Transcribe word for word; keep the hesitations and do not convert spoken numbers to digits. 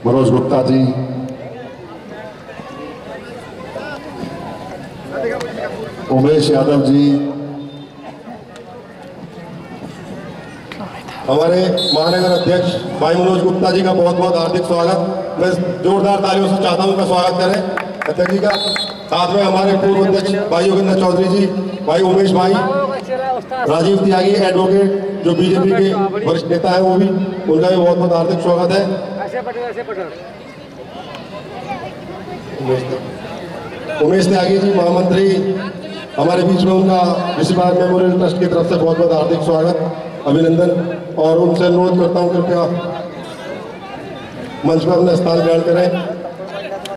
मनोज गुप्ता जी, उमेश यादव जी, हमारे महानगर अध्यक्ष भाई मनोज गुप्ता जी का बहुत बहुत हार्दिक स्वागत। मैं जोरदार तालियों से चाहता हूं उनका स्वागत करें अध्यक्ष जी का। साथ में हमारे पूर्व अध्यक्ष भाई योगेंद्र चौधरी जी, भाई उमेश भाई, राजीव त्यागी एडवोकेट जो बीजेपी के वरिष्ठ नेता है, वो भी, उनका भी बहुत बहुत हार्दिक स्वागत है। उमेश त्यागी जी महामंत्री हमारे बीच में, उनका ऋषिवार मेमोरियल ट्रस्ट की तरफ से बहुत बहुत हार्दिक स्वागत, अभिनंदन। और उनसे अनुरोध करता हूं कृपया मंच पर अपना स्थान ग्रहण करें।